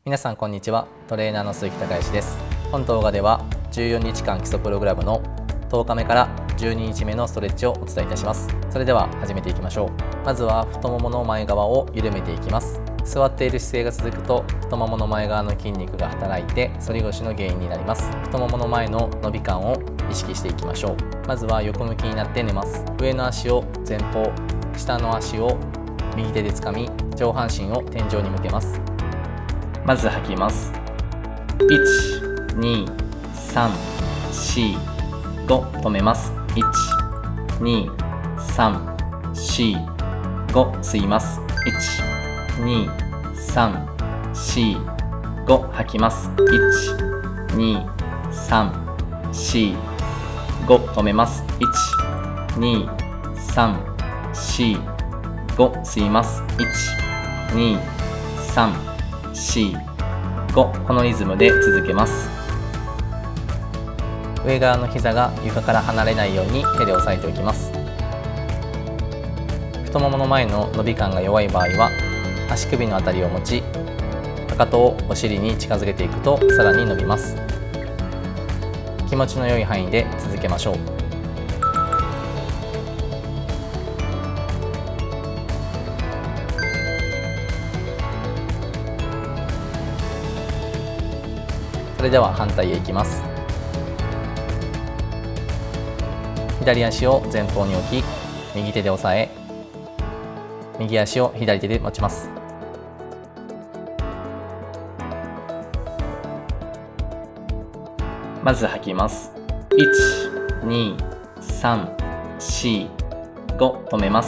皆さんこんにちは。トレーナーの鈴木孝之です。本動画では14日間基礎プログラムの10日目から12日目のストレッチをお伝えいたします。それでは始めていきましょう。まずは太ももの前側を緩めていきます。座っている姿勢が続くと太ももの前側の筋肉が働いて反り腰の原因になります。太ももの前の伸び感を意識していきましょう。まずは横向きになって寝ます。上の足を前方、下の足を右手で掴み、上半身を天井に向けます。まず吐きます。1、2、3、4、5止めます。1、2、3、4、5吸います。1、2、3、4、5吐きます。1、2、3、4、5止めます。1、2、3、4、5吸います。1、2、3、4、5このリズムで続けます。上側の膝が床から離れないように手で押さえておきます。太ももの前の伸び感が弱い場合は足首のあたりを持ち、かかとをお尻に近づけていくとさらに伸びます。気持ちの良い範囲で続けましょう。それでは反対へ行きます。左足を前方に置き、右手で押さえ、右足を左手で持ちます。まず吐きます。1、2、3、4、5止めます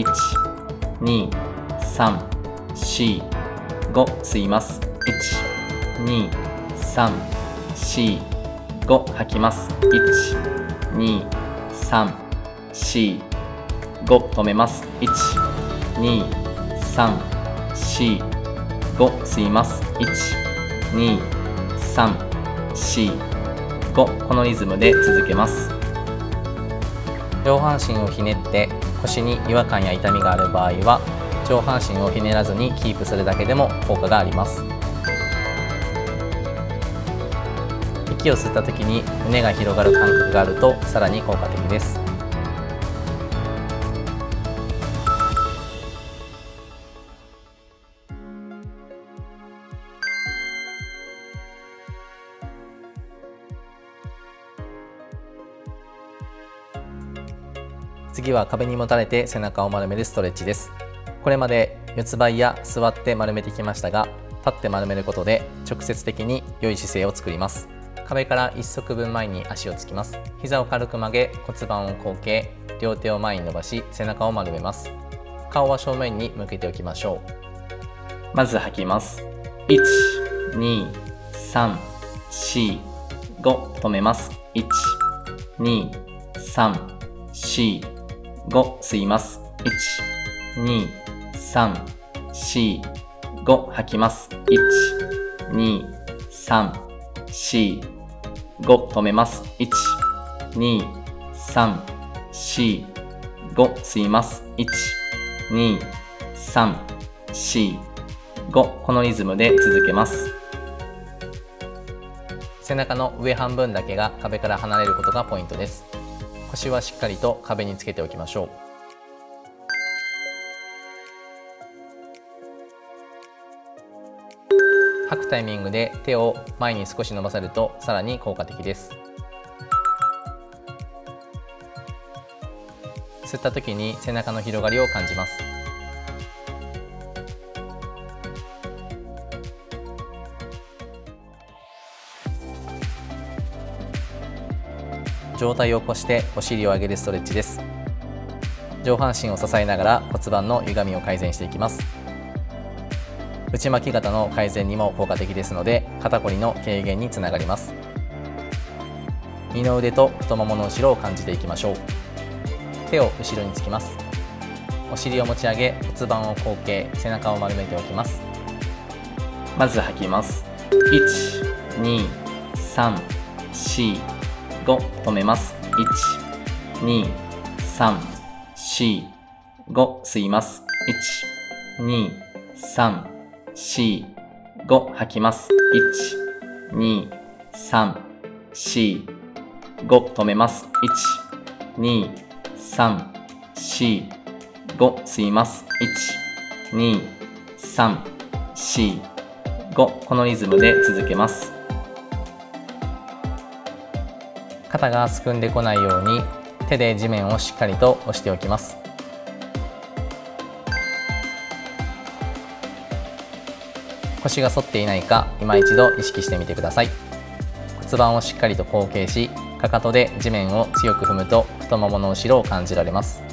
。1、2、3、4、5吸います。1、2、3、4、5吐きます。1、2、3、4、5止めます。1、2、3、4、5吸います。1、2、3、4、5このリズムで続けます。上半身をひねって腰に違和感や痛みがある場合は上半身をひねらずにキープするだけでも効果があります。息を吸った時に胸が広がる感覚があるとさらに効果的です。次は壁にもたれて背中を丸めるストレッチです。これまで四つ這いや座って丸めてきましたが、立って丸めることで直接的に良い姿勢を作ります。壁から1足分前に足をつきます。膝を軽く曲げ、骨盤を後傾、両手を前に伸ばし、背中を丸めます。顔は正面に向けておきましょう。まず吐きます。1、2、3、4、5止めます。1、2、3、4、5吸います。1、2、3、4、5吐きます。1、2、3、4、5止めます。1、2、3、4、5吸います。1、2、3、4、5このリズムで続けます。背中の上半分だけが壁から離れることがポイントです。腰はしっかりと壁につけておきましょう。吐くタイミングで手を前に少し伸ばせるとさらに効果的です。吸った時に背中の広がりを感じます。上体を起こしてお尻を上げるストレッチです。上半身を支えながら骨盤の歪みを改善していきます。内巻き肩の改善にも効果的ですので、肩こりの軽減につながります。二の腕と太ももの後ろを感じていきましょう。手を後ろにつきます。お尻を持ち上げ、骨盤を後傾、背中を丸めておきます。まず吐きます。1、2、3、4、5止めます。1、2、3、4、5吸います。1、2、3、4、 5吐きます。1、2、3、4、5止めます。1、2、3、4、5吸います。1、2、3、4、5このリズムで続けます。肩がすくんでこないように手で地面をしっかりと押しておきます。腰が反っていないか今一度意識してみてください。骨盤をしっかりと後傾し、かかとで地面を強く踏むと太ももの後ろを感じられます。